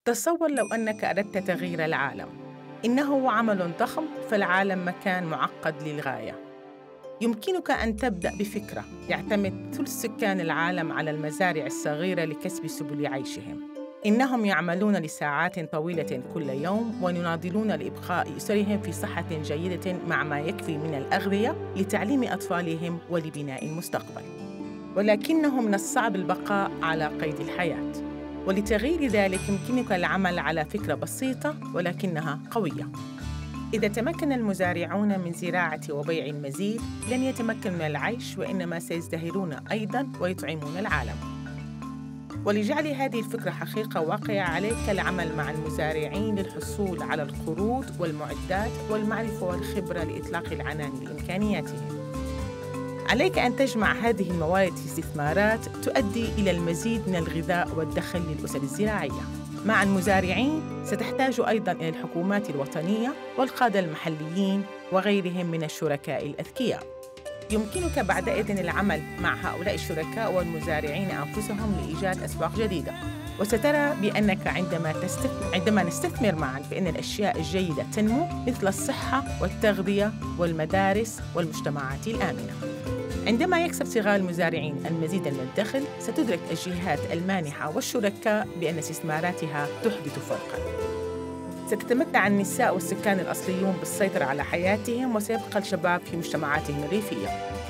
تصور لو أنك أردت تغيير العالم. إنه عمل ضخم، فالعالم مكان معقد للغاية. يمكنك أن تبدأ بفكرة. يعتمد ثلث سكان العالم على المزارع الصغيرة لكسب سبل عيشهم. إنهم يعملون لساعات طويلة كل يوم ويناضلون لإبقاء أسرهم في صحة جيدة مع ما يكفي من الأغذية لتعليم أطفالهم ولبناء المستقبل. ولكنه من الصعب البقاء على قيد الحياة. ولتغيير ذلك يمكنك العمل على فكرة بسيطة ولكنها قوية. إذا تمكن المزارعون من زراعة وبيع المزيد، لن يتمكنوا من العيش، وإنما سيزدهرون أيضاً ويطعمون العالم. ولجعل هذه الفكرة حقيقة واقعة، عليك العمل مع المزارعين للحصول على القروض والمعدات والمعرفة والخبرة لإطلاق العنان لإمكانياتهم. عليك أن تجمع هذه الموارد في استثمارات تؤدي إلى المزيد من الغذاء والدخل للأسر الزراعية. مع المزارعين ستحتاج أيضاً إلى الحكومات الوطنية والقادة المحليين وغيرهم من الشركاء الأذكياء. يمكنك بعدئذ العمل مع هؤلاء الشركاء والمزارعين أنفسهم لإيجاد أسواق جديدة. وسترى بأنك عندما نستثمر معاً فإن الأشياء الجيدة تنمو، مثل الصحة والتغذية والمدارس والمجتمعات الآمنة. عندما يكسب صغار المزارعين المزيد من الدخل، ستدرك الجهات المانحة والشركاء بأن استثماراتها تحدث فرقاً. ستتمتع النساء والسكان الأصليون بالسيطرة على حياتهم، وسيبقى الشباب في مجتمعاتهم الريفية.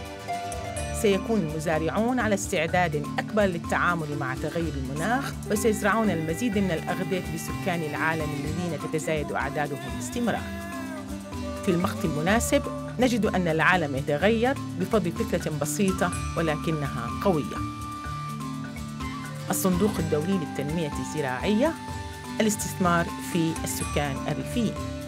سيكون المزارعون على استعداد أكبر للتعامل مع تغير المناخ، وسيزرعون المزيد من الأغذية لسكان العالم الذين تتزايد أعدادهم باستمرار. في الوقت المناسب نجد أن العالم يتغير بفضل فكرة بسيطة ولكنها قوية. الصندوق الدولي للتنمية الزراعية، الاستثمار في السكان الريفيين.